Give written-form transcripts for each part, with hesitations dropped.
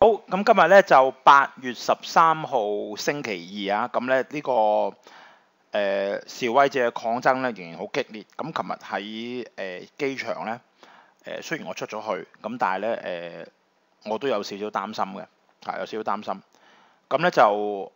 好，咁今日咧就8月13號星期二啊，咁咧呢個示威者嘅抗爭咧仍然好激烈。咁琴日喺機場咧雖然我出咗去，咁但係咧我都有少少擔心嘅，有少少擔心。咁咧就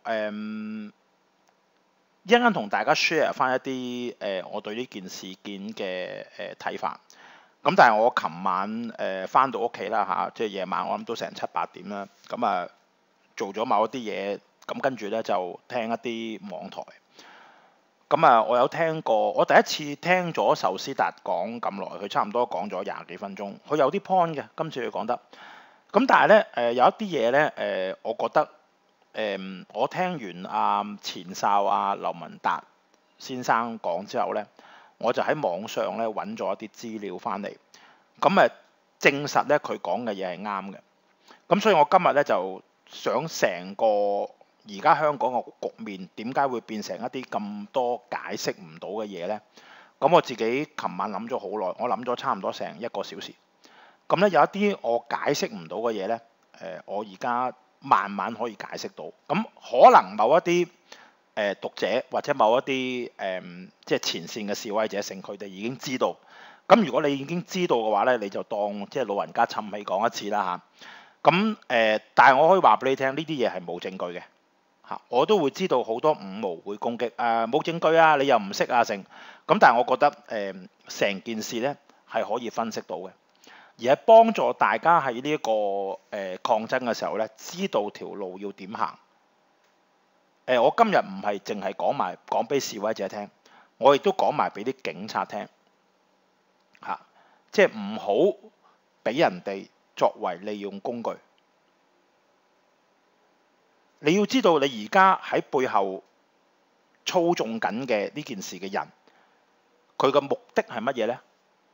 一陣間同大家 share 翻一啲我對呢件事件嘅睇法。咁但係我琴晚翻到屋企啦嚇，即係夜晚我諗都成7、8點啦。咁啊做咗某一啲嘢，咁跟住咧就聽一啲網台。咁啊我有聽過，我第一次聽咗壽司達講咁耐，佢差唔多講咗20幾分鐘，佢有啲 point 嘅，今次佢講得。咁但係咧有一啲嘢咧我覺得我聽完前哨劉文達先生講之後咧，我就喺網上咧揾咗一啲資料翻嚟，咁證實咧佢講嘅嘢係啱嘅。咁所以我今日咧就想成個而家香港嘅局面點解會變成一啲咁多解釋唔到嘅嘢咧？咁我自己琴晚諗咗好耐，我諗咗差唔多成1個小時。咁咧有一啲我解釋唔到嘅嘢咧，我而家慢慢可以解釋到。咁可能某一啲讀者或者某一啲即係前線嘅示威者性，佢哋已經知道。咁如果你已經知道嘅話咧，你就當即係老人家氹氣講一次啦嚇。咁但係我可以話俾你聽，呢啲嘢係冇證據嘅嚇。我都會知道好多五毛會攻擊冇證據啊，你又唔識啊成。咁但係我覺得成件事咧係可以分析到嘅，而係幫助大家喺呢一個抗爭嘅時候咧，知道條路要點行。我今日唔係淨係講俾示威者聽，我亦都講埋俾啲警察聽嚇，即係唔好俾人哋作為利用工具。你要知道，你而家喺背後操縱緊嘅呢件事嘅人，佢嘅目的係乜嘢呢？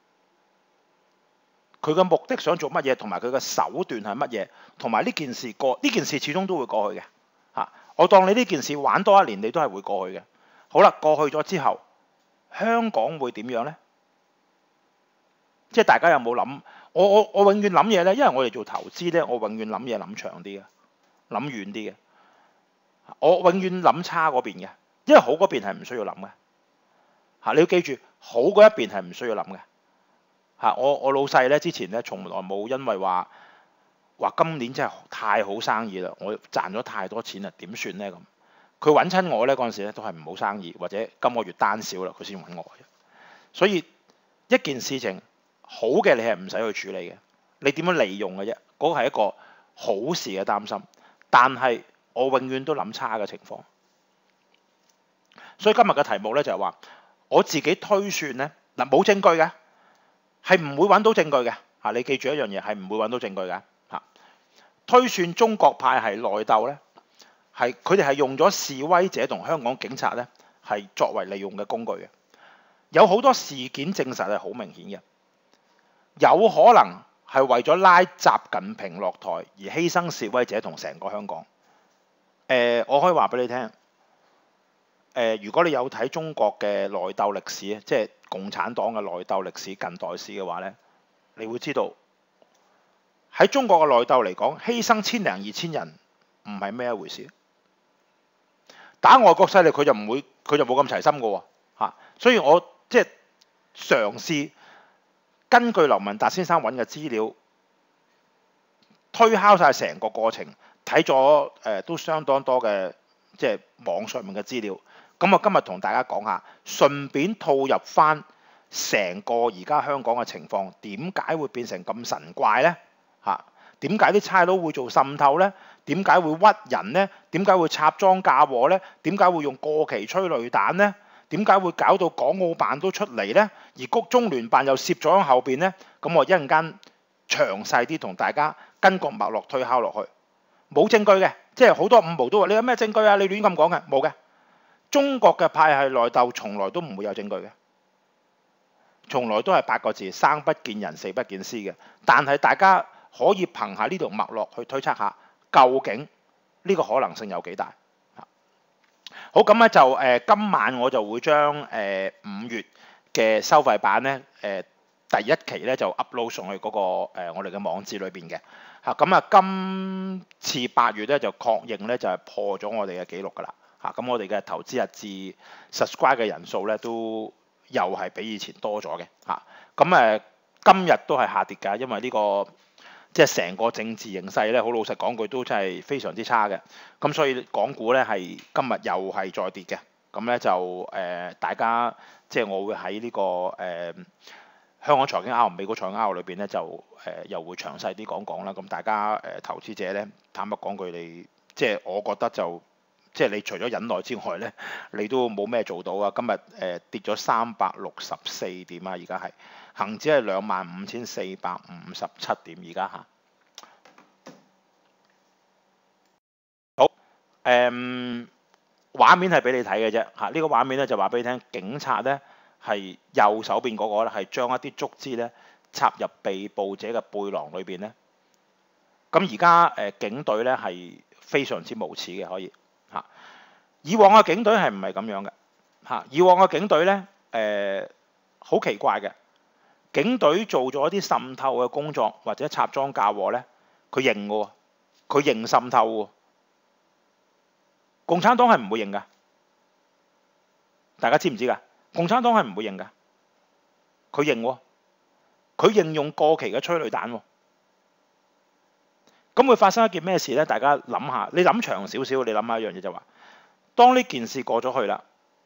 佢嘅目的想做乜嘢，同埋佢嘅手段係乜嘢，同埋呢件事始終都會過去嘅嚇。我當你呢件事玩多1年，你都係會過去嘅。好啦，過去咗之後，香港會點樣呢？即係大家有冇諗？我永遠諗嘢咧，因為我哋做投資咧，我永遠諗嘢諗長啲嘅，諗遠啲嘅。我永遠諗差嗰邊嘅，因為好嗰邊係唔需要諗嘅嚇。你要記住，好嗰一邊係唔需要諗嘅嚇。我老細咧之前咧，從來冇因為話今年真係太好生意啦，我賺咗太多錢啦，點算咧咁？佢揾親我咧嗰陣時咧，都係唔好生意，或者今個月單少啦，佢先揾我。所以一件事情好嘅，你係唔使去處理嘅，你點樣利用嘅啫？嗰個係一個好事嘅擔心，但係我永遠都諗差嘅情況。所以今日嘅題目咧就係話，我自己推算咧嗱，冇證據嘅，係唔會揾到證據嘅嚇。你記住一樣嘢，係唔會揾到證據嘅嚇。推算中國派係內鬥咧，係佢哋係用咗示威者同香港警察咧，係作為利用嘅工具嘅。有好多事件證實係好明顯嘅，有可能係為咗拉習近平落台而犧牲示威者同成個香港。我可以話俾你聽，如果你有睇中國嘅內鬥歷史，即係共產黨嘅內鬥歷史、近代史嘅話咧，你會知道喺中國嘅內鬥嚟講，犧牲1000零2000人唔係咩一回事。打外國勢力佢就冇咁齊心嘅喎嚇。所以我即係嘗試根據劉文達先生揾嘅資料，推敲晒成個過程，睇咗都相當多嘅即係網上面嘅資料。咁我今日同大家講下，順便套入翻成個而家香港嘅情況，點解會變成咁神怪呢？嚇，點解啲差佬會做滲透呢？點解會屈人呢？點解會插贓嫁禍呢？點解會用過期催淚彈呢？點解會搞到港澳辦都出嚟呢？而中聯辦又攝咗喺後邊呢？咁我一陣間詳細啲同大家跟個脈絡推敲落去。冇證據嘅，即係好多五毛都話你有咩證據啊？你亂咁講嘅，冇嘅。中國嘅派系內鬥從來都唔會有證據嘅，從來都係8個字：生不見人，死不見屍嘅。但係大家可以憑下呢條脈絡去推測下，究竟呢個可能性有幾大？好，咁咧就今晚我就會將5月嘅收費版咧第一期咧就 upload 上去嗰個我哋嘅網誌裏邊嘅嚇。咁啊，今次8月咧就確認咧就係破咗我哋嘅記錄㗎啦嚇。咁我哋嘅投資日誌 subscribe 嘅人數咧都又係比以前多咗嘅嚇。咁今日都係下跌㗎，因為呢個即係成個政治形勢咧，好老實講句都真係非常之差嘅。咁所以港股咧係今日又係再跌嘅。咁咧就大家即係我會喺呢個香港財經 R 美股財經 R 裏邊咧就又會詳細啲講啦。咁大家投資者咧，坦白講句，你即係我覺得就即係你除咗忍耐之外咧，你都冇咩做到啊。今日跌咗364點啊，而家係恆指係25,457點，而家嚇。好畫面係俾你睇嘅啫嚇，呢個畫面咧就話俾你聽，警察咧係右手邊嗰個咧係將一啲竹枝咧插入被捕者嘅背囊裏邊咧。咁而家警隊咧係非常之無恥嘅，可以嚇。以往嘅警隊係唔係咁樣嘅嚇？以往嘅警隊咧好奇怪嘅，警隊做咗啲滲透嘅工作或者插贓嫁禍咧，佢認嘅喎，佢認滲透喎。共產黨係唔會認㗎，大家知唔知㗎？共產黨係唔會認㗎，佢認喎，佢認用過期嘅催淚彈喎。咁會發生一件咩事咧？大家諗下，你諗長少少，你諗下一樣嘢就話，當呢件事過咗去啦，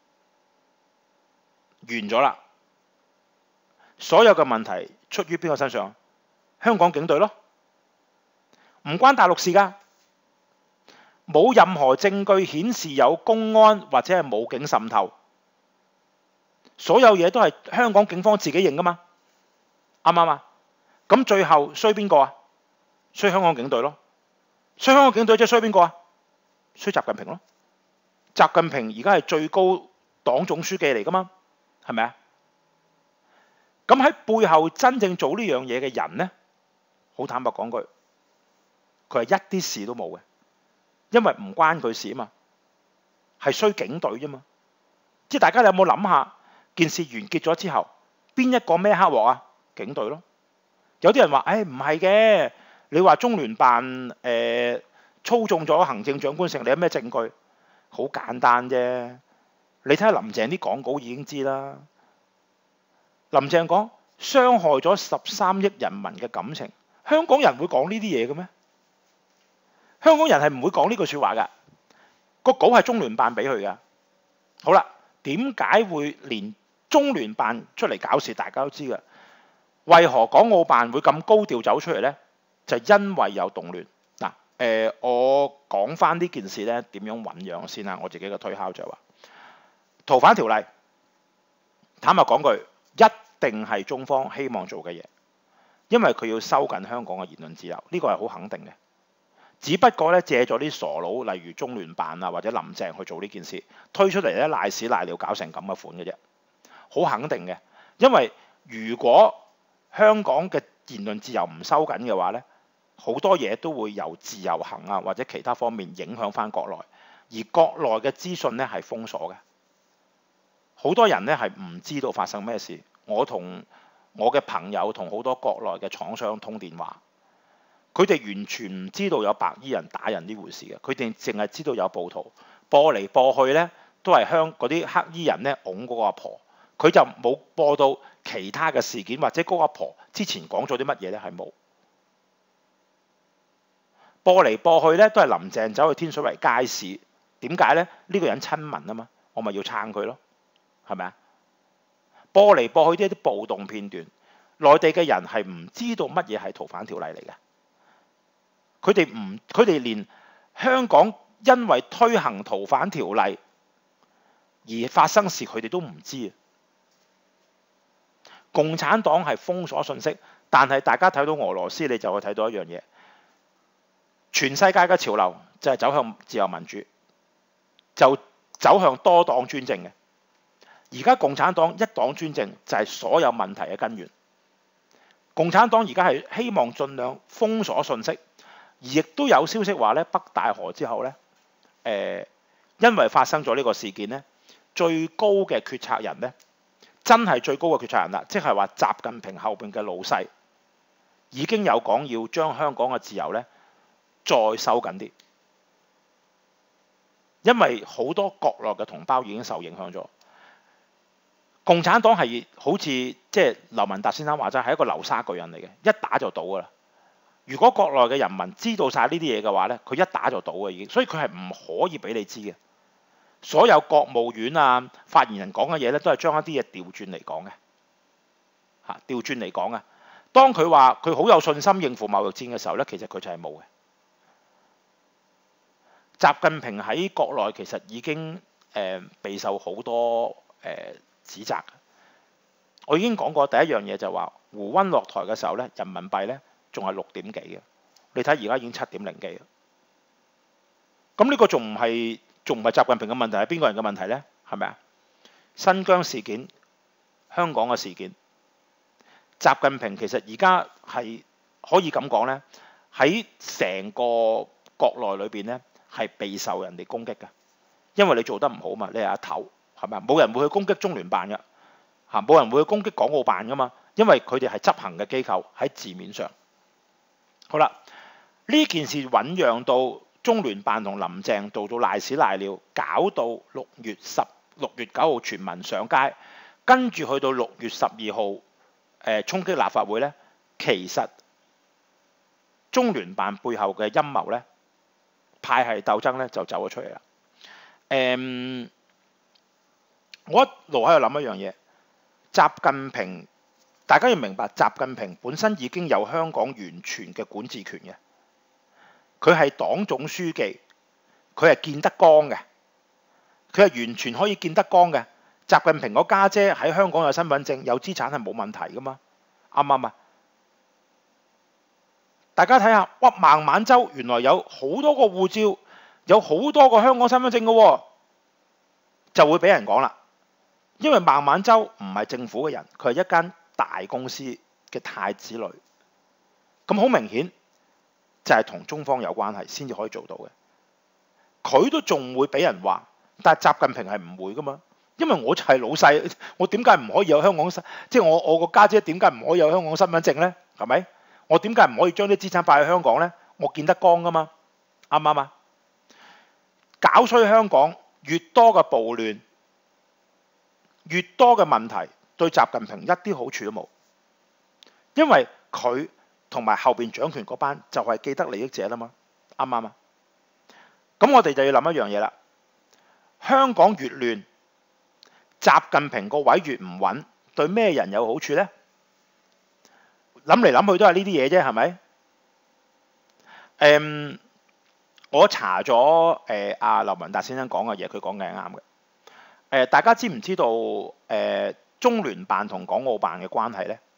完咗啦，所有嘅問題出於邊個身上？香港警隊咯，唔關大陸事㗎。冇任何證據顯示有公安或者係武警滲透，所有嘢都係香港警方自己認㗎嘛，啱唔啱啊？咁最後衰邊個啊？衰香港警隊咯，衰香港警隊即係衰邊個啊？衰習近平咯，習近平而家係最高黨總書記嚟㗎嘛，係咪啊？咁喺背後真正做呢樣嘢嘅人咧，好坦白講句，佢係一啲事都冇嘅。因為唔關佢事啊嘛，係衰警隊啫嘛。即係大家有冇諗下，件事完結咗之後，邊一個孭黑鑊啊？警隊咯。有啲人話，唔係嘅，你話中聯辦操縱咗行政長官，你有咩證據？好簡單啫，你睇下林鄭啲講稿已經知啦。林鄭講傷害咗13億人民嘅感情，香港人會講呢啲嘢嘅咩？香港人係唔會講呢句説話㗎，個稿係中聯辦俾佢㗎。好啦，點解會連中聯辦出嚟搞事？大家都知㗎。為何港澳辦會咁高調走出嚟呢？就因為有動亂嗱。我講翻呢件事咧點樣醖釀先啦。我自己嘅推敲就係話，逃犯條例，坦白講句，一定係中方希望做嘅嘢，因為佢要收緊香港嘅言論自由，呢個係好肯定嘅。只不過咧借咗啲傻佬，例如中聯辦啊或者林鄭去做呢件事，推出嚟咧賴屎賴尿搞成咁嘅款嘅啫，好肯定嘅。因為如果香港嘅言論自由唔收緊嘅話咧，好多嘢都會由自由行啊或者其他方面影響翻國內，而國內嘅資訊咧係封鎖嘅，好多人咧係唔知道發生咩事。我同我嘅朋友同好多國內嘅廠商通電話。佢哋完全唔知道有白衣人打人呢回事嘅，佢哋淨係知道有暴徒播嚟播去咧，都係嗰啲黑衣人咧擁嗰個阿婆，佢就冇播到其他嘅事件或者嗰個阿婆之前講咗啲乜嘢咧，係冇播嚟播去咧，都係林鄭走去天水圍街市，點解咧？呢個人親民啊嘛，我咪要撐佢咯，係咪啊？播嚟播去啲暴動片段，內地嘅人係唔知道乜嘢係逃犯條例嚟嘅。佢哋連香港因為推行逃犯條例而發生事，佢哋都唔知。共產黨係封鎖信息，但係大家睇到俄羅斯，你就會睇到一樣嘢，全世界嘅潮流就係走向自由民主，就走向多黨專政嘅。而家共產黨一黨專政就係所有問題嘅根源。共產黨而家係希望盡量封鎖信息。而亦都有消息話咧，北大河之後咧，因為發生咗呢個事件咧，最高嘅決策人咧真係最高嘅決策人啦，即係話習近平後邊嘅老細已經有講要將香港嘅自由咧再收緊啲，因為好多國內嘅同胞已經受影響咗。共產黨係好似即係劉文達先生話齋係一個流沙巨人嚟嘅，一打就倒㗎啦。如果國內嘅人民知道晒呢啲嘢嘅話咧，佢一打就倒嘅已經，所以佢係唔可以俾你知嘅。所有國務院啊發言人講嘅嘢咧，都係將一啲嘢調轉嚟講嘅，嚇調轉嚟講啊。當佢話佢好有信心應付貿易戰嘅時候咧，其實佢就係冇嘅。習近平喺國內其實已經備受好多指責。我已經講過第一樣嘢就話胡溫落台嘅時候咧，人民幣咧仲係6點幾嘅，你睇而家已經7點零幾啦。咁呢個仲唔係習近平嘅問題，係邊個人嘅問題咧？係咪啊？新疆事件、香港嘅事件，習近平其實而家係可以咁講咧，喺成個國內裏邊咧係備受人哋攻擊嘅，因為你做得唔好嘛，你係阿頭，係咪啊？冇人會去攻擊中聯辦嘅，嚇冇人會去攻擊港澳辦噶嘛，因為佢哋係執行嘅機構喺字面上。好啦，呢件事醖釀到中聯辦同林鄭做到賴屎賴尿，搞到6月9號全民上街，跟住去到6月12號衝擊立法會咧，其實中聯辦背後嘅陰謀咧，派系鬥爭咧就走咗出嚟啦。我一路喺度諗一樣嘢，習近平大家要明白，習近平本身已經有香港完全嘅管治權嘅。佢係黨總書記，佢係見得光嘅，佢係完全可以見得光嘅。習近平個家姐喺香港有身份證、有資產係冇問題噶嘛？啱唔啱啊？大家睇下，哇！孟晚舟原來有好多個護照，有好多個香港身份證嘅喎，就會俾人講啦。因為孟晚舟唔係政府嘅人，佢係一間大公司嘅太子女，咁好明顯就係同中方有關係先至可以做到嘅。佢都仲會俾人話，但係習近平係唔會噶嘛，因為我就係老細，我點解唔可以有香港即係我個家姐點解唔可以有香港身份證咧？係咪？我點解唔可以將啲資產擺喺香港咧？我見得光噶嘛，啱唔啱啊？搞衰香港，越多嘅暴亂，越多嘅問題，對習近平一啲好處都冇，因為佢同埋後邊掌權嗰班就係既得利益者啦嘛，啱唔啱啊？咁我哋就要諗一樣嘢啦，香港越亂，習近平個位越唔穩，對咩人有好處咧？諗嚟諗去都係呢啲嘢啫，係咪？我查咗阿劉文達先生講嘅嘢，佢講嘅係啱嘅。大家知唔知道中聯辦同港澳辦嘅關係咧？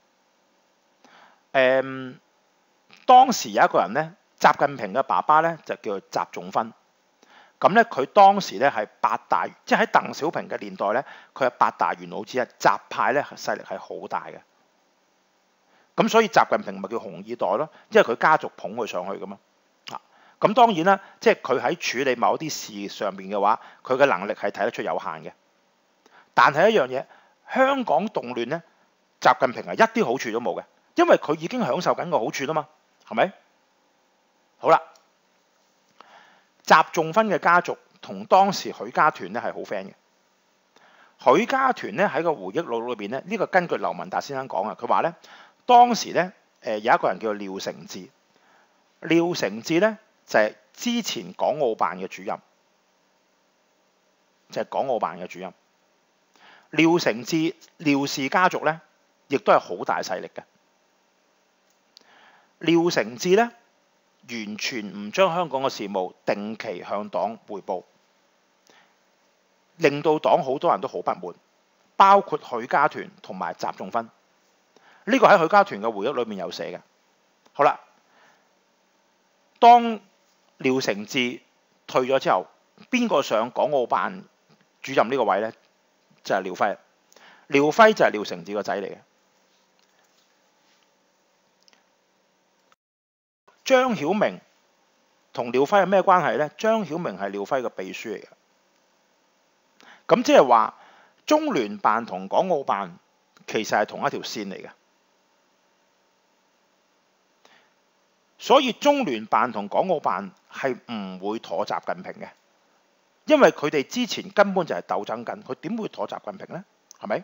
當時有一個人咧，習近平嘅爸爸咧就叫做習仲勳。咁咧佢當時咧係8大，即係喺鄧小平嘅年代咧，佢係8大元老之一，習派咧勢力係好大嘅。咁所以習近平咪叫紅二代咯，因為佢家族捧佢上去噶嘛。咁當然啦，即係佢喺處理某一啲事上面嘅話，佢嘅能力係睇得出有限嘅。但係一樣嘢，香港動亂咧，習近平係一啲好處都冇嘅，因為佢已經享受緊個好處啦嘛，係咪？好啦，習仲勳嘅家族同當時許家屯咧係好 friend 嘅。許家屯咧喺個回憶錄裏邊咧，呢個根據劉文達先生講啊，佢話咧當時咧有一個人叫做廖承志，廖承志咧就係之前港澳辦嘅主任，就係港澳辦嘅主任。廖承志廖氏家族咧，亦都係好大勢力嘅。廖承志咧完全唔將香港嘅事務定期向黨彙報，令到黨好多人都好不滿，包括許家屯同埋習仲勳。呢個喺許家屯嘅回憶裏面有寫嘅。好啦，當廖承志退咗之後，邊個上港澳辦主任呢個位咧？就係廖輝。廖輝就係廖承志個仔嚟嘅。張曉明同廖輝有咩關係咧？張曉明係廖輝嘅秘書嚟嘅。咁即係話中聯辦同港澳辦其實係同一條線嚟嘅，所以中聯辦同港澳辦係唔會妥習近平嘅，因為佢哋之前根本就係鬥爭緊，佢點會妥習近平呢？係咪？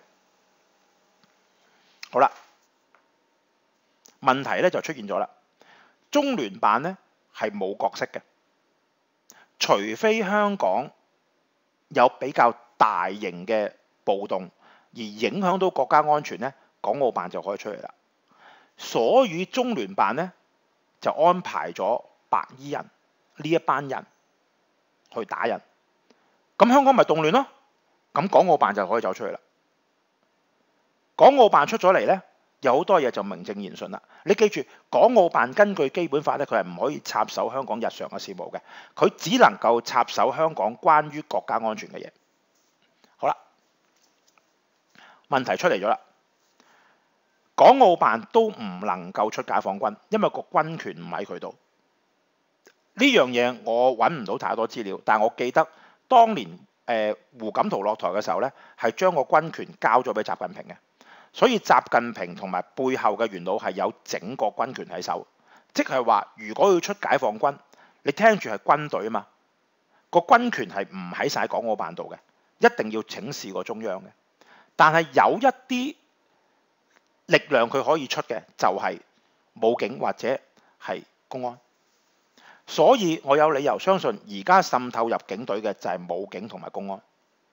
好啦，問題咧就出現咗啦，中聯辦咧係冇角色嘅，除非香港有比較大型嘅暴動而影響到國家安全咧，港澳辦就可以出嚟啦。所以中聯辦咧就安排咗白衣人呢一班人去打人，咁香港咪動亂咯，咁港澳辦就可以走出嚟啦。港澳辦出咗嚟咧，有好多嘢就名正言順啦。你記住，港澳辦根據基本法咧，佢係唔可以插手香港日常嘅事務嘅，佢只能夠插手香港關於國家安全嘅嘢。好啦，問題出嚟咗啦，港澳辦都唔能夠出解放軍，因為個軍權唔喺佢度。呢樣嘢我揾唔到太多資料，但我記得當年胡錦濤落台嘅時候咧，係將個軍權交咗俾習近平嘅。所以習近平同埋背後嘅元老係有整個軍權喺手，即係話如果要出解放軍，你聽住係軍隊啊嘛，個軍權係唔喺晒港澳辦度嘅，一定要請示過中央嘅。但係有一啲力量佢可以出嘅就係武警或者係公安，所以我有理由相信而家滲透入警隊嘅就係武警同埋公安。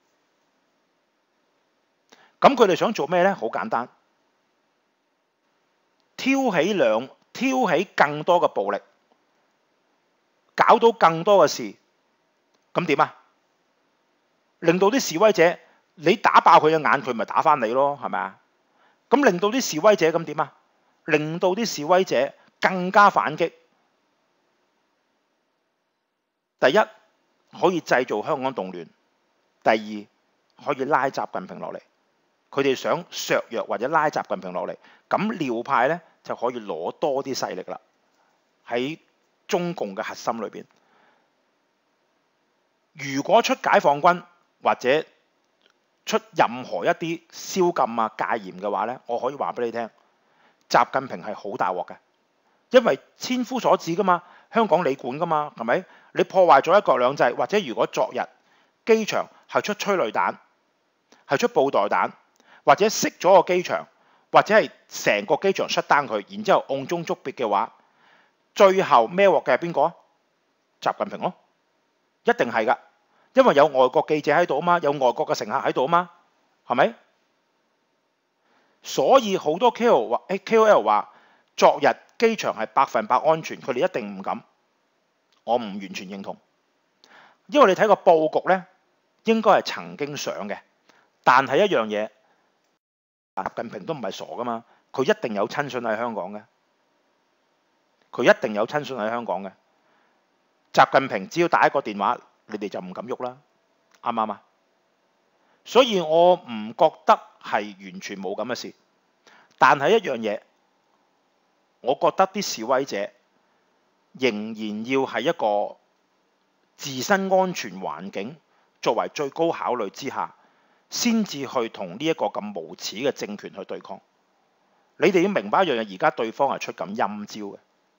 咁佢哋想做咩呢？好簡單，挑起更多嘅暴力，搞到更多嘅事，咁點啊？令到啲示威者，你打爆佢嘅眼，佢咪打返你咯，係咪啊？咁令到啲示威者咁點啊？令到啲示威者更加反擊。第一，可以製造香港動亂；第二，可以拉習近平落嚟。佢哋想削弱或者拉習近平落嚟，咁廖派咧就可以攞多啲勢力啦。喺中共嘅核心裏邊，如果出解放軍或者出任何一啲宵禁啊戒嚴嘅話咧，我可以話俾你聽，習近平係好大鑊嘅，因為千夫所指噶嘛，香港你管噶嘛，係咪？你破壞咗一國兩制，或者如果昨日機場係出催淚彈，係出布袋彈，或者熄咗個機場，或者係成個機場shut down佢，然之後甕中捉鱉嘅話，最後孭鑊嘅係邊個啊？習近平咯，一定係㗎，因為有外國記者喺度啊嘛，有外國嘅乘客喺度啊嘛，係咪？所以好多 KOL 話，昨日機場係100%安全，佢哋一定唔敢。我唔完全認同，因為你睇個佈局咧，應該係曾經想嘅，但係一樣嘢。習近平都唔係傻噶嘛，佢一定有親信喺香港嘅，佢一定有親信喺香港嘅。習近平只要打一個電話，你哋就唔敢喐啦，啱唔啱啊？所以我唔覺得係完全冇咁嘅事，但係一樣嘢，我覺得啲示威者仍然要喺一個自身安全環境作為最高考慮之下，先至去同呢一個咁無恥嘅政權去對抗。你哋要明白一樣嘢，而家對方係出緊陰招嘅，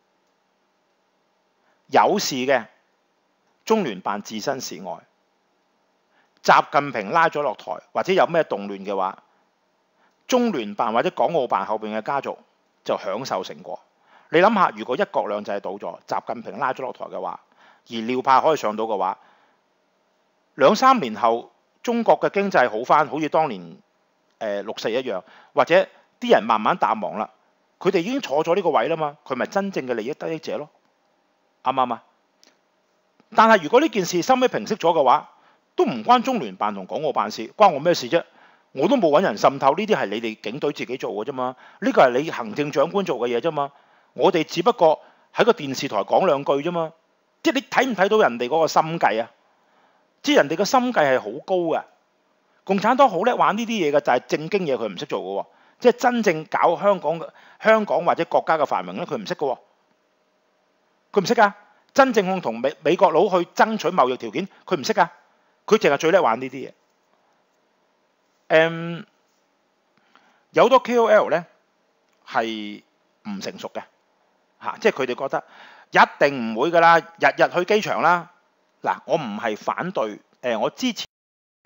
有事嘅中聯辦置身事外，習近平拉咗落台或者有咩動亂嘅話，中聯辦或者港澳辦後邊嘅家族就享受成果。你諗下，如果一國兩制倒咗，習近平拉咗落台嘅話，而廖派可以上到嘅話，2-3年後中國嘅經濟好返，好似當年6·4一樣，或者啲人慢慢淡忘啦，佢哋已經坐咗呢個位啦嘛，佢咪真正嘅利益得益者咯，啱唔啱啊？但係如果呢件事收尾平息咗嘅話，都唔關中聯辦同港澳辦事，關我咩事啫？我都冇揾人滲透，呢啲係你哋警隊自己做嘅啫嘛，呢個係你行政長官做嘅嘢啫嘛，我哋只不過喺個電視台講兩句啫嘛，即係你睇唔睇到人哋嗰個心計啊？即係人哋個心計係好高嘅，共產黨好叻玩呢啲嘢嘅，就係正經嘢佢唔識做嘅喎，即係真正搞香港或者國家嘅繁榮咧，佢唔識嘅喎，佢唔識㗎。真正去同美國佬去爭取貿易條件，佢唔識㗎，佢淨係最叻玩呢啲嘢。 有好多 KOL 咧係唔成熟嘅嚇，即係佢哋覺得一定唔會㗎啦，日日去機場啦。嗱，我唔係反對，我支持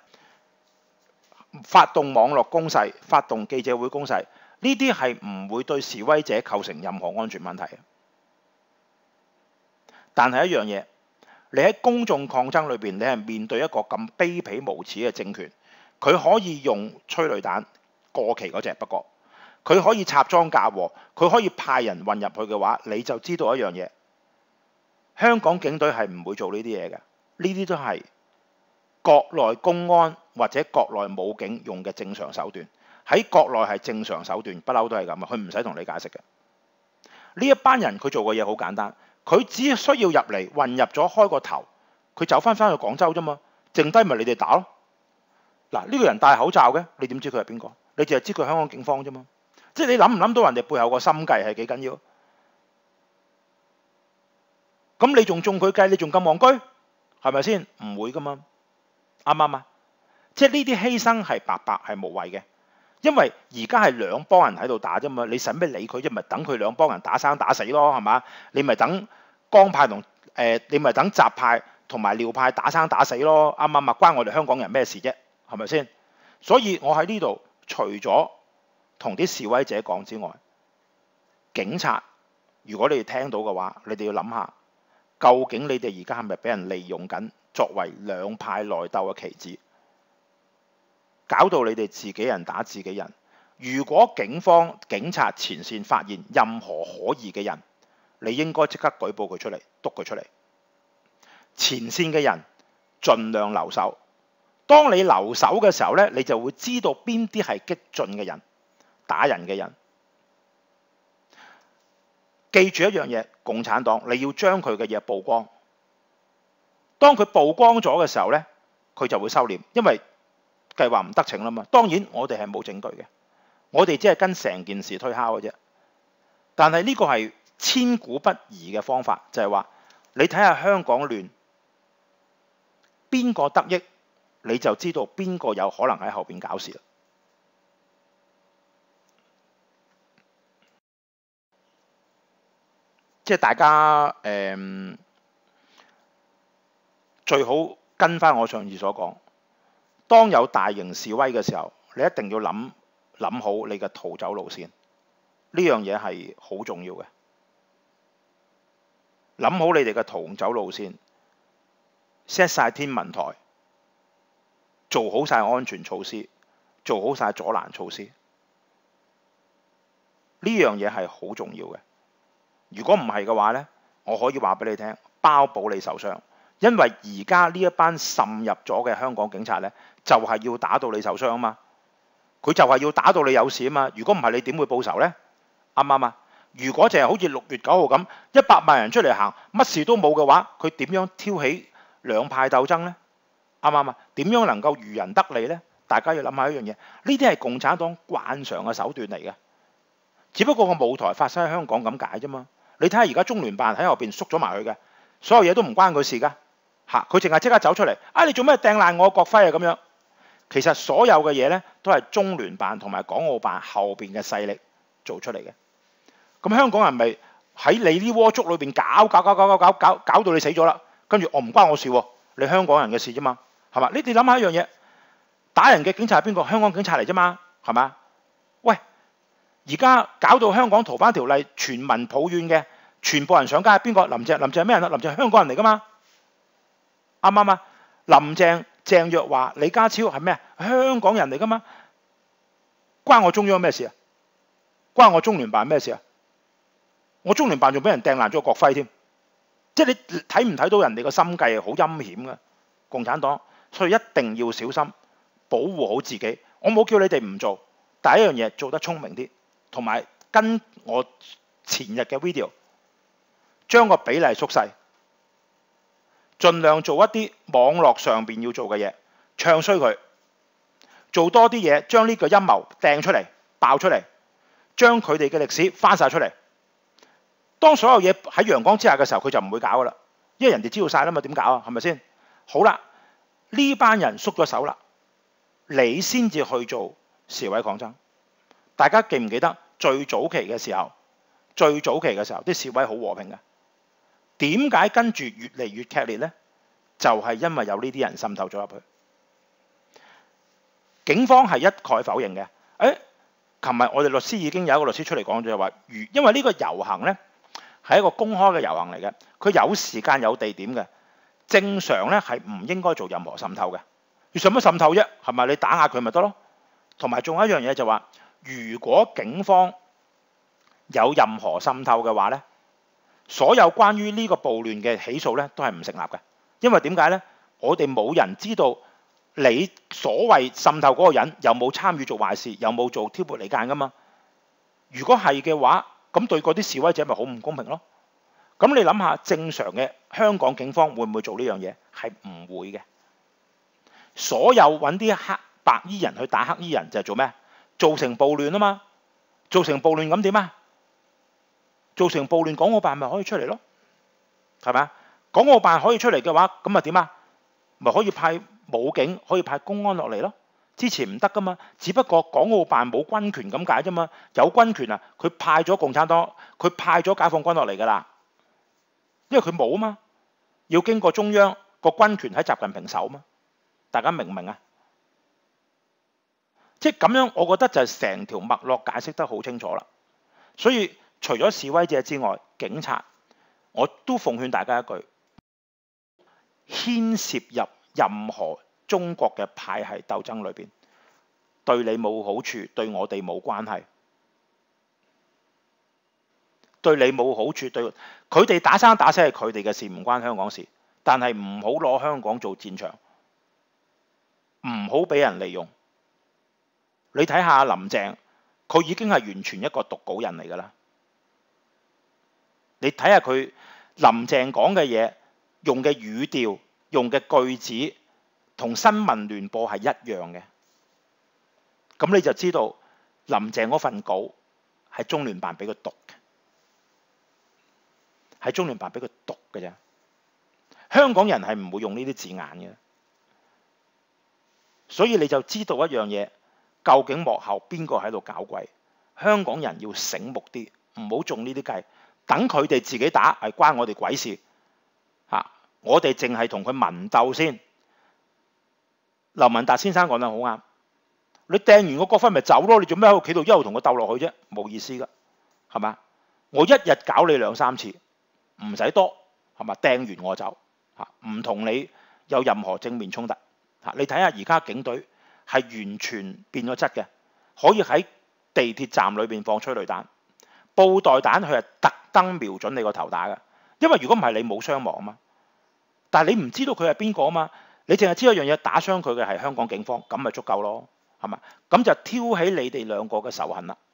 發動網絡攻勢、發動記者會攻勢，呢啲係唔會對示威者構成任何安全問題嘅。但係一樣嘢，你喺公眾抗爭裏邊，你係面對一個咁卑鄙無恥嘅政權，佢可以用催淚彈過期嗰隻，不過佢可以插贓嫁禍，佢可以派人混入去嘅話，你就知道一樣嘢，香港警隊係唔會做呢啲嘢嘅，呢啲都係國內公安或者國內武警用嘅正常手段，喺國內係正常手段，不嬲都係咁啊，佢唔使同你解釋嘅。呢一班人佢做嘅嘢好簡單。佢只需要入嚟混入咗開個頭，佢走翻去廣州啫嘛，剩低咪你哋打咯。嗱，呢個人戴口罩嘅，你點知佢係邊個？你淨係知佢香港警方啫嘛。即係你諗唔諗到人哋背後個心計係幾緊要？咁你仲中佢計，你仲咁戇居，係咪先？唔會噶嘛，啱唔啱啊？即係呢啲犧牲係白白係無謂嘅，因為而家係兩幫人喺度打啫嘛，你使咩理佢啫？咪等佢兩幫人打生打死咯，係嘛？你咪等江派同你咪等習派同埋廖派打生打死咯，啱唔啱啊？關我哋香港人咩事啫？係咪先？所以我喺呢度除咗同啲示威者講之外，警察如果你哋聽到嘅話，你哋要諗下，究竟你哋而家係咪俾人利用緊，作為兩派內鬥嘅棋子，搞到你哋自己人打自己人？如果警察前線發現任何可疑嘅人，你應該即刻舉報佢出嚟，督佢出嚟。前線嘅人盡量留守。當你留守嘅時候咧，你就會知道邊啲係激進嘅人、打人嘅人。記住一樣嘢，共產黨你要將佢嘅嘢曝光。當佢曝光咗嘅時候咧，佢就會收斂，因為計劃唔得逞啦嘛。當然我哋係冇證據嘅，我哋只係跟成件事推敲嘅啫。但係呢個係千古不移嘅方法，就係話你睇下香港亂，邊個得益，你就知道邊個有可能喺後邊搞事啦。即係大家最好跟翻我上次所講，當有大型示威嘅時候，你一定要諗好你嘅逃走路線，呢樣嘢係好重要嘅。諗好你哋嘅逃走路線 ，set 晒天文台，做好晒安全措施，做好晒阻攔措施，呢樣嘢係好重要嘅。如果唔係嘅話呢，我可以話俾你聽，包保你受傷，因為而家呢一班滲入咗嘅香港警察呢，就係要打到你受傷啊嘛，佢就係要打到你有事啊嘛。如果唔係，你點會報仇呢？啱唔啱啊？如果淨係好似6月9號咁，100萬人出嚟行，乜事都冇嘅話，佢點樣挑起兩派鬥爭呢？啱唔啱啊？點樣能夠漁人得利呢？大家要諗下一樣嘢，呢啲係共產黨慣常嘅手段嚟嘅，只不過個舞台發生喺香港咁解啫嘛。你睇下而家中聯辦喺後邊縮咗埋佢嘅，所有嘢都唔關佢事噶嚇，佢淨係即刻走出嚟，你做咩掟爛我國徽啊咁樣？其實所有嘅嘢呢，都係中聯辦同埋港澳辦後邊嘅勢力做出嚟嘅。咁香港人咪喺你呢鍋粥裏邊搞到你死咗啦，跟住我唔關我事喎，你香港人嘅事啫嘛，係嘛？你哋諗下一樣嘢，打人嘅警察係邊個？香港警察嚟啫嘛，係嘛？喂，而家搞到香港逃犯條例全民抱怨嘅，全部人上街係邊個？林鄭係咩人啊？林鄭係香港人嚟噶嘛？啱唔啱啊？林鄭、鄭若驊、李家超係咩啊？香港人嚟噶嘛？關我中央咩事啊？關我中聯辦咩事啊？我中聯辦仲俾人掟爛咗個國徽添，即係你睇唔睇到人哋個心計係好陰險嘅共產黨，所以一定要小心保護好自己。我冇叫你哋唔做，第一樣嘢做得聰明啲，同埋跟我前日嘅 video 將個比例縮細，盡量做一啲網絡上邊要做嘅嘢，唱衰佢，做多啲嘢，將呢個陰謀掟出嚟、爆出嚟，將佢哋嘅歷史翻晒出嚟。當所有嘢喺陽光之下嘅時候，佢就唔會搞噶啦，因為人哋知道晒啦嘛，點搞啊？係咪先？好啦，呢班人縮咗手啦， 你先至去做示威抗爭。大家記唔記得最早期嘅時候，啲示威好和平嘅，點解跟住越嚟越劇烈呢？就係因為有呢啲人滲透咗入去。警方係一概否認嘅。琴日我哋律師已經有一個律師出嚟講咗，就話因為呢個遊行呢係一個公開嘅遊行嚟嘅，佢有時間有地點嘅，正常呢係唔應該做任何滲透嘅。要使乜滲透啫？係咪你打壓佢咪得咯？同埋仲有一樣嘢就話，如果警方有任何滲透嘅話呢，所有關於呢個暴亂嘅起訴呢都係唔成立嘅。因為點解呢？我哋冇人知道你所謂滲透嗰個人有冇參與做壞事，有冇做挑撥離間噶嘛？如果係嘅話，咁對嗰啲示威者咪好唔公平咯？咁你諗下，正常嘅香港警方會唔會做呢樣嘢？係唔會嘅。所有揾啲白衣人去打黑衣人就係做咩？造成暴亂啊嘛！造成暴亂咁點啊？造成暴亂，港澳辦咪可以出嚟咯？係咪啊？港澳辦可以出嚟嘅話，咁咪點啊？咪可以派武警，可以派公安落嚟咯。之前唔得噶嘛，只不過港澳辦冇軍權咁解啫嘛。有軍權啊，佢派咗共產黨，佢派咗解放軍落嚟噶啦。因為佢冇啊嘛，要經過中央個軍權喺習近平手啊嘛。大家明唔明啊？即係咁樣，我覺得就係成條脈絡解釋得好清楚啦。所以除咗示威者之外，警察我都奉勸大家一句：牽涉入任何中國嘅派系鬥爭裏邊，對你冇好處，對我哋冇關係。對你冇好處，對佢哋打生打死係佢哋嘅事，唔關香港事。但係唔好攞香港做戰場，唔好俾人利用。你睇下林鄭，佢已經係完全一個讀稿人嚟㗎啦。你睇下佢林鄭講嘅嘢，用嘅語調、用嘅句子，同新聞聯播係一樣嘅。咁你就知道林鄭嗰份稿係中聯辦俾佢讀嘅，係中聯辦俾佢讀嘅啫。香港人係唔會用呢啲字眼嘅，所以你就知道一樣嘢。究竟幕後邊個喺度搞鬼？香港人要醒目啲，唔好中呢啲計。等佢哋自己打係關我哋鬼事嚇，我哋淨係同佢文鬥先。劉文達先生講得好啱，你掟完個國徽咪走咯，你做咩喺屋企度一路同佢鬥落去啫？冇意思噶，係嘛？我一日搞你2、3次，唔使多，係嘛？掟完我走嚇，唔同你有任何正面衝突嚇。你睇下而家警隊係完全變咗質嘅，可以喺地鐵站裏邊放催淚彈、布袋彈，佢係特登瞄準你個頭打嘅。因為如果唔係你冇傷亡啊嘛，但係你唔知道佢係邊個啊嘛，你淨係知道一樣嘢，打傷佢嘅係香港警方，咁咪足夠咯，係嘛？咁就挑起你哋兩個嘅仇恨啦。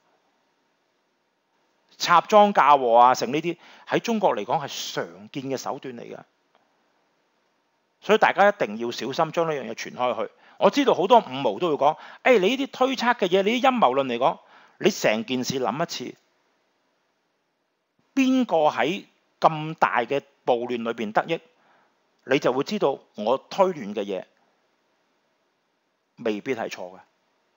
插贓嫁禍啊，成呢啲喺中國嚟講係常見嘅手段嚟嘅，所以大家一定要小心將呢樣嘢傳開去。我知道好多五毛都會講，你呢啲推測嘅嘢，你啲陰謀論嚟講，你成件事諗一次，邊個喺咁大嘅暴亂裏邊得益，你就會知道我推斷嘅嘢未必係錯嘅。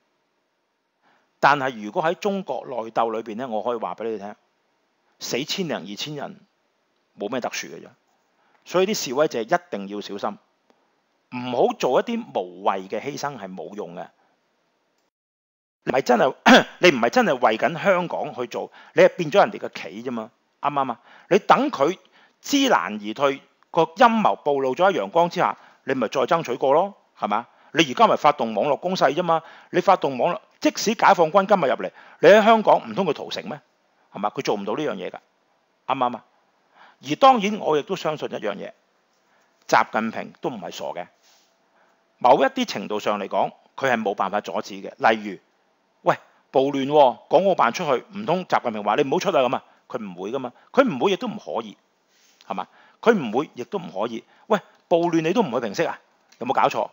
但係如果喺中國內鬥裏邊咧，我可以話俾你哋聽，死千零2000人冇咩特殊嘅啫。所以啲示威者一定要小心。唔好做一啲無謂嘅犧牲，係冇用嘅。你唔係真係為緊香港去做，你係變咗人哋嘅棋啫嘛，啱唔啱啊？你等佢知難而退，個陰謀暴露咗喺陽光之下，你咪再爭取過咯，係嘛？你而家咪發動網絡攻勢啫嘛，你發動網絡，即使解放軍今日入嚟，你喺香港唔通佢屠城咩？係嘛？佢做唔到呢樣嘢㗎，啱唔啱啊？而當然我亦都相信一樣嘢，習近平都唔係傻嘅。某一啲程度上嚟講，佢係冇辦法阻止嘅。例如，喂，暴亂喎，港澳辦出去，唔通習近平話你唔好出啊咁啊？佢唔會噶嘛，佢唔會亦都唔可以，係嘛？佢唔會亦都唔可以。喂，暴亂你都唔去平息啊？有冇搞錯？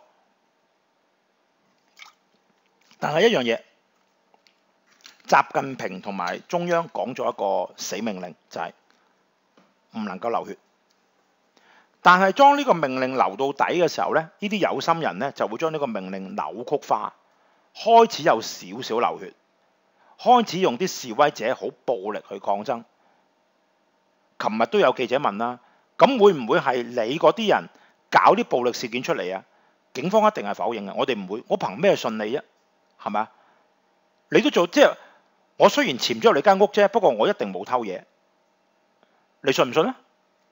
但係一樣嘢，習近平同埋中央講咗一個死命令，就係唔能夠流血。 但係當呢個命令留到底嘅時候咧，呢啲有心人咧就會將呢個命令扭曲化，開始有少少流血，開始用啲示威者好暴力去抗爭。琴日都有記者問啦，咁會唔會係你嗰啲人搞啲暴力事件出嚟啊？警方一定係否認嘅，我哋唔會，我憑咩信你啫？係咪啊？你都做，即係我雖然潛咗入你間屋啫，不過我一定冇偷嘢，你信唔信啊？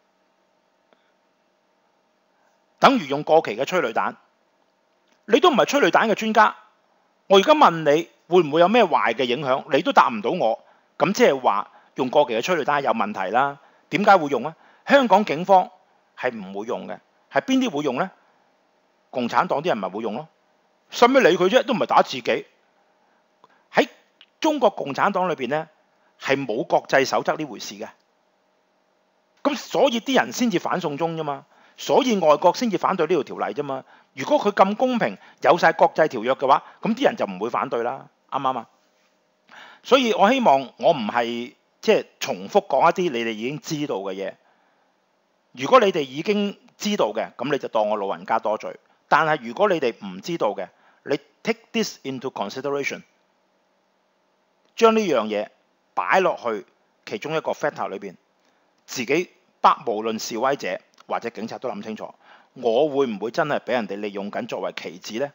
等於用過期嘅催淚彈，你都唔係催淚彈嘅專家，我而家問你會唔會有咩壞嘅影響，你都答唔到我，咁即係話用過期嘅催淚彈有問題啦。點解會用啊？香港警方係唔會用嘅，係邊啲會用呢？共產黨啲人咪會用咯，使咩理佢啫？都唔係打自己。喺中國共產黨裏邊咧，係冇國際守則呢回事嘅。咁所以啲人先至反送中啫嘛，所以外國先至反對呢條條例啫嘛。如果佢咁公平，有晒國際條約嘅話，咁啲人就唔會反對啦，啱唔啱啊？所以我希望我唔係即係重複講一啲你哋已經知道嘅嘢。如果你哋已經知道嘅，咁你就當我老人家多嘴。但係如果你哋唔知道嘅，你 take this into consideration， 將呢樣嘢擺落去其中一個 factor 裏邊，自己無論示威者或者警察都諗清楚，我會唔會真係俾人哋利用緊作為棋子呢？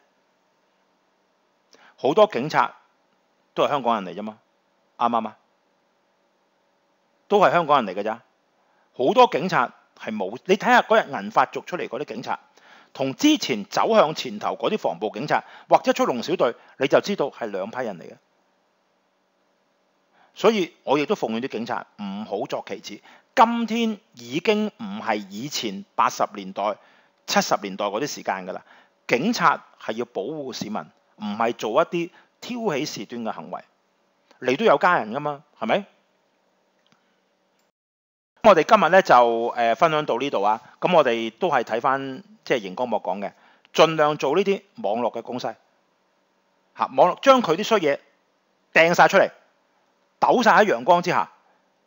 好多警察都係香港人嚟啫嘛，啱唔啱啊？都係香港人嚟㗎咋，好多警察係冇，你睇下嗰日銀髮族出嚟嗰啲警察，同之前走向前頭嗰啲防暴警察或者速龍小隊，你就知道係兩批人嚟嘅。所以我亦都奉勸啲警察唔好作棋子。今天已經唔係以前80年代、70年代嗰啲時間㗎啦。警察係要保護市民，唔係做一啲挑起事端嘅行為。你都有家人㗎嘛，係咪？我哋今日咧就分享到呢度啊。咁我哋都係睇翻即係熒光幕講嘅，盡量做呢啲網絡嘅攻勢嚇，網絡將佢啲衰嘢掟晒出嚟，抖晒喺陽光之下。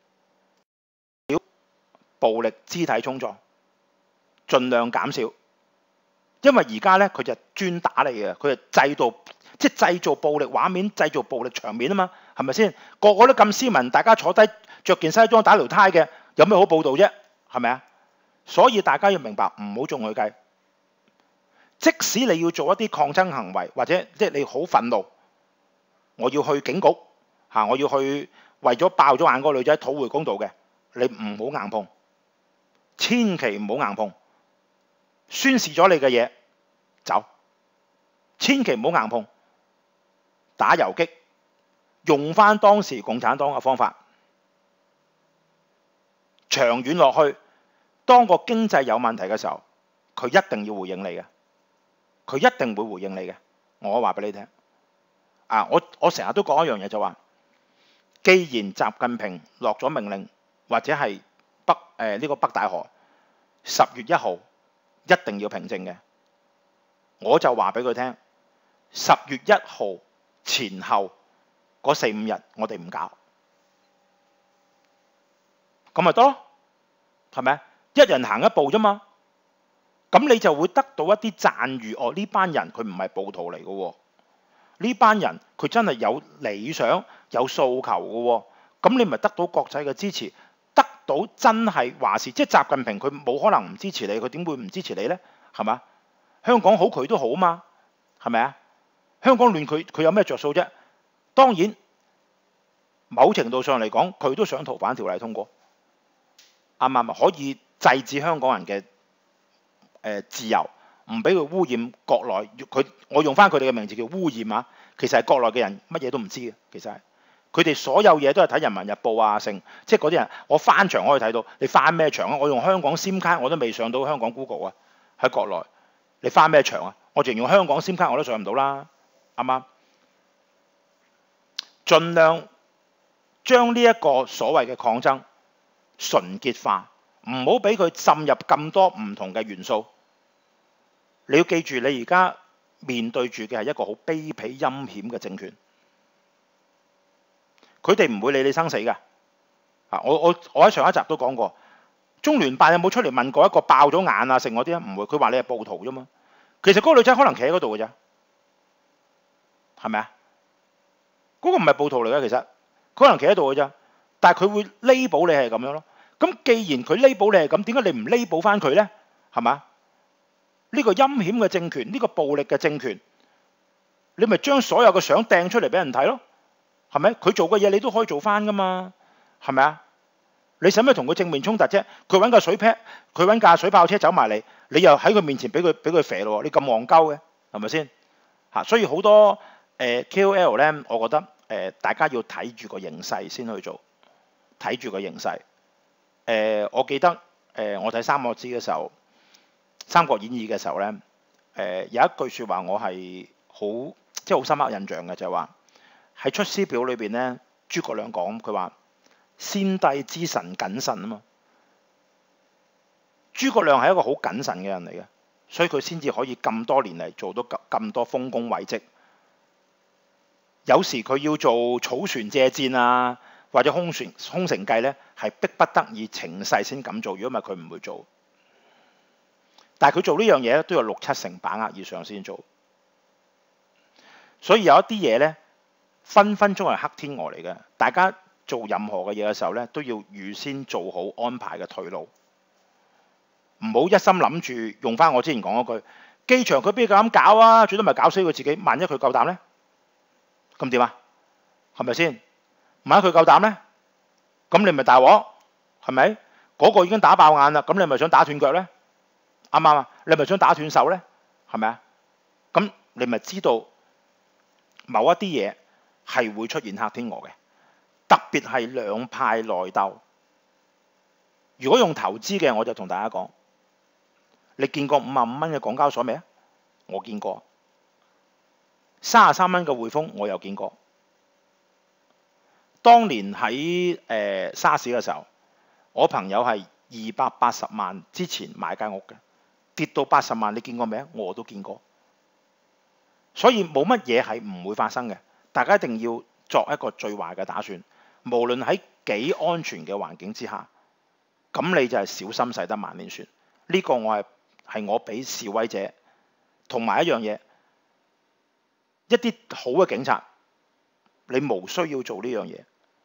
暴力肢體衝撞，盡量減少，因為而家咧佢就專打你嘅，佢係製造暴力畫面、製造暴力場面啊嘛，係咪先？個個都咁斯文，大家坐低着件西裝打條呔嘅，有咩好報導啫？係咪啊？所以大家要明白，唔好中佢計。即使你要做一啲抗爭行為，或者即係你好憤怒，我要去警局嚇，我要去為咗爆咗眼嗰個女仔討回公道嘅，你唔好硬碰。千祈唔好硬碰，宣示咗你嘅嘢走，千祈唔好硬碰，打遊擊，用翻當時共產黨嘅方法。長遠落去，當個經濟有問題嘅時候，佢一定要回應你嘅，佢一定會回應你嘅。我話俾你聽，我成日都講一樣嘢就話，既然習近平落咗命令，或者係呢個北大河10月1號一定要平靜嘅，我就話俾佢聽，10月1號前後嗰4-5日我哋唔搞，咁咪得咯，係咪？一人行一步啫嘛，咁你就會得到一啲讚譽。哦，呢班人佢唔係暴徒嚟嘅喎，呢班人佢真係有理想、有訴求嘅喎，咁你咪得到國際嘅支持。得到真係話事，即係習近平佢冇可能唔支持你，佢點會唔支持你呢？係嘛？香港好佢都好啊嘛，係咪啊？香港亂佢有咩着數啫？當然，某程度上嚟講，佢都想逃犯條例通過，啱唔啱啊？可以制止香港人嘅自由，唔俾佢污染國內。我用翻佢哋嘅名字叫污染啊，其實係國內嘅人乜嘢都唔知嘅，其實係。佢哋所有嘢都係睇《人民日報》啊，即係嗰啲人。我翻牆可以睇到，你翻咩牆啊？我用香港 SIM 卡我都未上到香港 Google 啊，喺國內你翻咩牆啊？我淨用香港 SIM 卡我都上唔到啦，啱唔啱？盡量將呢一個所謂嘅抗爭純潔化，唔好俾佢滲入咁多唔同嘅元素。你要記住，你而家面對住嘅係一個好卑鄙陰險嘅政權。佢哋唔會理你生死㗎。我喺上一集都講過， 中聯辦有冇出嚟問過一個爆咗眼啊成嗰啲啊？唔會，佢話你係暴徒啫嘛。其實嗰個女仔可能企喺嗰度嘅咋，係咪啊？嗰個唔係暴徒嚟嘅，其實佢可能企喺度嘅咋，但係佢會label你係咁樣咯。咁既然佢label你係咁，點解你唔label翻佢咧？係咪？呢個陰險嘅政權，呢個暴力嘅政權，你咪將所有嘅相掟出嚟俾人睇咯，係咪？佢做嘅嘢你都可以做翻噶嘛，係咪啊？你使咩同佢正面衝突啫？佢揾架佢揾架水炮車走埋嚟，你又喺佢面前俾佢肥咯，你咁戇鳩嘅，係咪先？嚇，所以好多KOL 咧，我覺得大家要睇住個形勢先去做，睇住個形勢。我記得我睇《三國志》嘅時候，《三國演義》嘅時候咧，有一句説話我係即係好深刻印象嘅，就係話喺《出師表》裏邊咧，諸葛亮講佢話先帝之臣謹慎啊嘛。諸葛亮係一個好謹慎嘅人嚟嘅，所以佢先至可以咁多年嚟做到咁多豐功偉績。有時佢要做草船借箭啊，或者空城計咧，係逼不得已情勢先咁做，如果唔係佢唔會做。但係佢做呢樣嘢都有6、7成把握以上先做。所以有一啲嘢咧，分分鐘係黑天鵝嚟嘅。大家做任何嘅嘢嘅時候咧，都要預先做好安排嘅退路，唔好一心諗住用翻我之前講嗰句，機場佢邊夠膽搞啊？最多咪搞死佢自己。萬一佢夠膽咧，咁點啊？係咪先？萬一佢夠膽咧，咁你咪大鑊，係咪？嗰個已經打爆眼啦，咁你咪想打斷腳咧？啱唔啱啊？你咪想打斷手咧？係咪啊？咁你咪知道某一啲嘢係會出現黑天鵝嘅，特別係兩派內鬥。如果用投資嘅，我就同大家講，你見過55蚊嘅港交所未啊？我見過。33蚊嘅匯豐我又見過。當年喺沙士嘅時候，我朋友係280萬之前買間屋嘅，跌到80萬，你見過未啊？我都見過。所以冇乜嘢係唔會發生嘅，大家一定要作一個最壞嘅打算。無論喺幾安全嘅環境之下，咁你就係小心駛得萬年船。呢個係我俾示威者同埋一樣嘢，一啲好嘅警察，你無需要做呢樣嘢，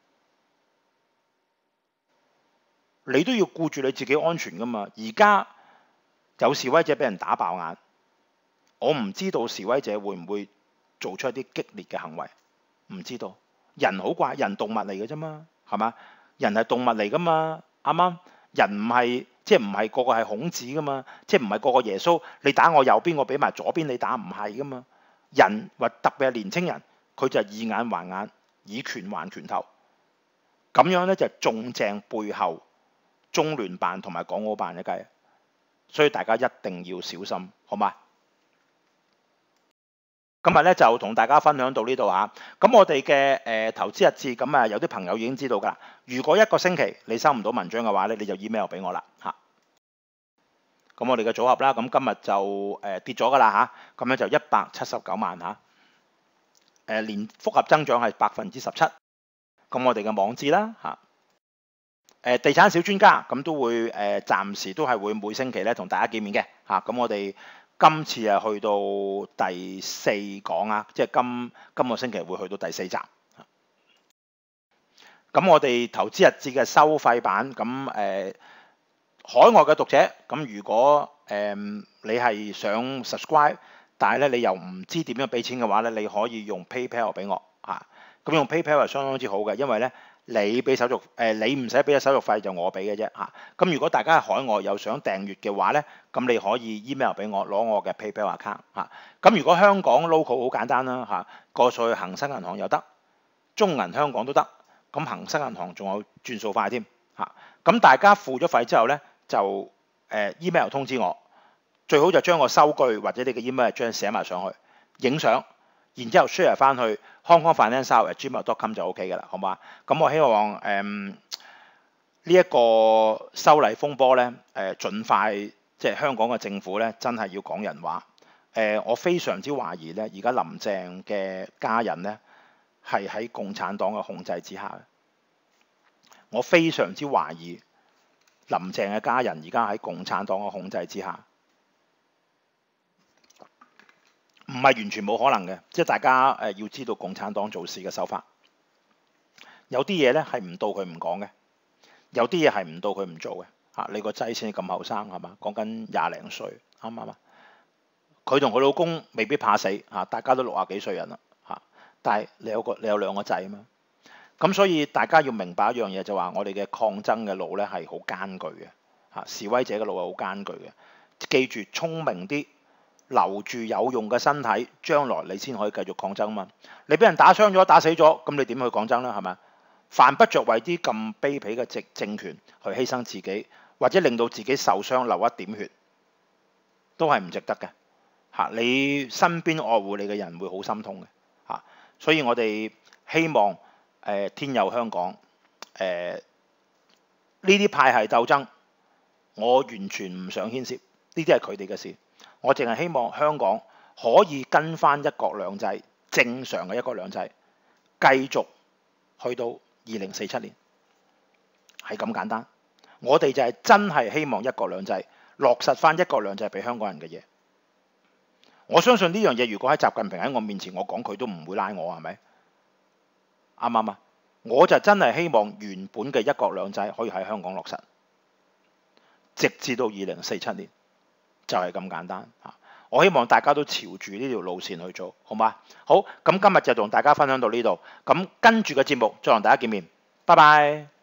你都要顧住你自己安全噶嘛。而家有示威者俾人打爆眼，我唔知道示威者會唔會做出一啲激烈嘅行為，唔知道。人好怪，人動物嚟嘅啫嘛，係嘛？人係動物嚟噶嘛，啱唔啱？人唔係即係唔係個個係孔子噶嘛，即係唔係個個耶穌，你打我右邊，我俾埋左邊你打，唔係噶嘛。人或特別係年青人，佢就係以眼還眼，以拳還拳頭，咁樣咧就中正背後中聯辦同埋港澳辦嘅計，所以大家一定要小心，好嘛？今日咧就同大家分享到呢度嚇。咁我哋嘅投資日誌，咁啊有啲朋友已經知道㗎啦。如果一個星期你收唔到文章嘅話咧，你就 email 俾我啦嚇。咁我哋嘅組合啦，咁今日就跌咗㗎啦嚇。咁咧就179萬嚇。年複合增長係17%。咁我哋嘅網誌啦嚇。地產小專家咁都會暫時都係會每星期咧同大家見面嘅嚇。咁我哋今次係去到第4講啊，即係今個星期會去到第4集。咁我哋投資日誌嘅收費版，咁海外嘅讀者，咁如果你係想 subscribe，但係咧你又唔知點樣俾錢嘅話咧，你可以用 PayPal 俾我嚇。咁用 PayPal 係相當之好嘅，因為咧你俾手續你唔使俾嘅手續費就我俾嘅啫嚇。咁如果大家喺海外又想訂閱嘅話咧，咁你可以 email 俾我攞我嘅 PayPal account 嚇。咁如果香港 local 好簡單啦嚇，過去恒生銀行又得，中銀香港都得，咁恒生銀行仲有轉數快添嚇。咁大家付咗費之後咧，就email 通知我，最好就將個收據或者你嘅 email 將寫埋上去，影相，然之後 share 翻去 hongkongfinancial@gmail.com 就 OK 嘅啦，好嘛？咁我希望呢一個修例風波咧，盡快即係香港嘅政府咧，真係要講人話。我非常之懷疑咧，而家林鄭嘅家人咧係喺共產黨嘅控制之下。我非常之懷疑林鄭嘅家人而家喺共產黨嘅控制之下，唔係完全冇可能嘅。即係大家要知道共產黨做事嘅手法，有啲嘢咧係唔到佢唔講嘅，有啲嘢係唔到佢唔做嘅。你個仔先咁後生係嘛？講緊20零歲，啱唔啱啊？佢同佢老公未必怕死大家都60幾歲人啦但係你有2個仔啊嘛。咁所以大家要明白一樣嘢，就話我哋嘅抗爭嘅路咧係好艱巨嘅示威者嘅路係好艱巨嘅。記住，聰明啲，留住有用嘅身體，將來你先可以繼續抗爭嘛。你俾人打傷咗、打死咗，咁你點去抗爭咧？係咪？犯不着為啲咁卑鄙嘅政權去犧牲自己，或者令到自己受傷流一點血，都係唔值得嘅你身邊愛護你嘅人會好心痛嘅所以我哋希望天佑香港呢啲派系鬥爭，我完全唔想牽涉，呢啲係佢哋嘅事。我淨係希望香港可以跟翻一國兩制，正常嘅一國兩制，繼續去到2047年，係咁簡單。我哋就係真係希望一國兩制落實翻一國兩制俾香港人嘅嘢。我相信呢樣嘢，如果喺習近平喺我面前，我講佢都唔會拉我，係咪？啱唔啱啊？我就真係希望原本嘅一國兩制可以喺香港落實，直至到2047年，就係咁簡單我希望大家都朝住呢條路線去做，好嗎？好，咁今日就同大家分享到呢度，咁跟住嘅節目再同大家見面，拜拜。